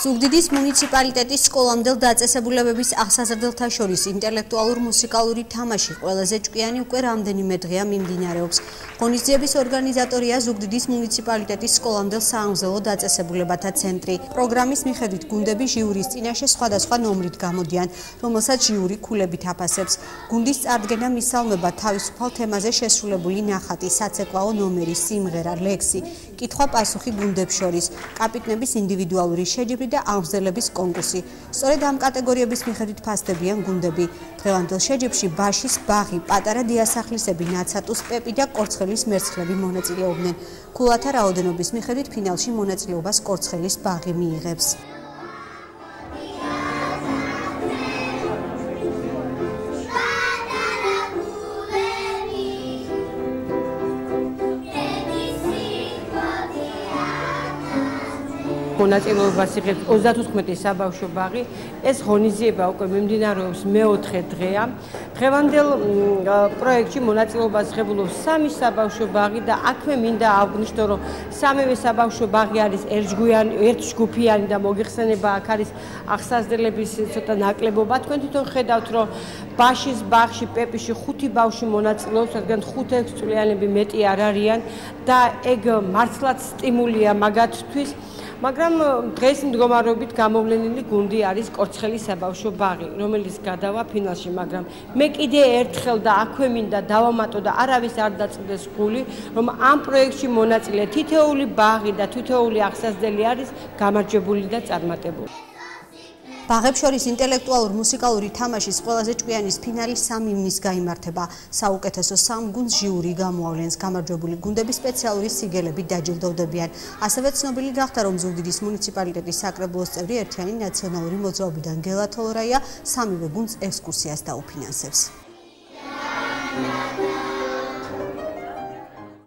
ზუგდიდის მუნიციპალიტეტის სკოლამდელ დაწესებულებების აღსაზრდელთა შორის ინტელექტუალურ მუსიკალური თამაში ყველაზე ჭკვიანი უკვე რამდენიმე დღეა მიმდინარეობს. ღონისძიების ორგანიზატორია ზუგდიდის მუნიციპალიტეტის სკოლამდელ საამზელო დაწესებულებათა ცენტრი. პროგრამის მიხედვით გუნდები ჟიურის წინაშე სხვადასხვა ნომრით გამოდიან, რომელსაც ჟიური ქულებით აფასებს. გუნდის წარდგენა მისალმება თავისუფალ თემაზე შესრულებული ნახატი, საცეკვაო ნომერი, სიმღერა, ლექსი, კითხვა-პასუხი გუნდებს შორის, კაპიტნების ინდივიდუალური შეჯიბრი და აღმზრდელების კონკურსი. სწორედ ამ კატეგორიების მიხედვით ფასდებიან გუნდები. დღევანდელ შეჯიბრში ბაშის ბაღი, პატარა დიასახლისები, ნაცატუს პეპი და კორცხელის მერცხლები მონაწილეობდნენ. ქულათა რაოდენობის მიხედვით ფინალში მონაწილეობას კორცხელის ბაღი მიიღებს. მონაწილეობას იღებს 34 საბავშვო ბაღი. ეს ღონისძიება უკვე მიმდინარეობს მეოთხე დღეა. დღევანდელ პროექტში მონაწილეობას იღებს 3 საბავშვო ბაღი და აქვე მინდა აღვნიშნო, რომ სამივე საბავშვო ბაღი არის ერთჯგუფიანი და მოგეხსენება აქ არის აღსაზრდელების ცოტა ნაკლებობა. თქვენ თვითონ ხედავთ, რომ ბაშის ბაღში, პეპიში 5 ბავშვი მონაწილეობს, რადგან 5-6 წლიანები მეტი არ არიან და ეგ მართლაც სტიმულია მაგათთვის. მაგრამ დღეს მდგომარეობით გამოვლენილი გუნდი არის კორცხელის საბავშვო ბაღი, რომელიც გადავა ფინალში, მაგრამ მე კიდე ერთხელ და აქვე მინდა დავამატო და არავის არ დაწყდეს გული, რომ ამ პროექტში მონაწილე თითოეული ბაღი და თითოეული აღსაზრდელი არის გამარჯვებული და წარმატებული. ბაღებს შორის ინტელექტუალურ მუსიკალური თამაშის ყველაზე ჭკვიანის ფინალი 3 ივნისს გაიმართება. საუკეთესო 3 გუნდს ჟიური გამოავლენს. გამარჯვებული გუნდები სპეციალური სიგელებით დაჯილდოვდებიან. ასევე ცნობილი გახდა, რომ ზუგდიდის მუნიციპალიტეტის საკრებულოს წევრი ერთიანი ნაციონალური მოძრაობიდან გელა თოლორაია სამივე გუნდს ექსკურსიას დაუფინანსებს.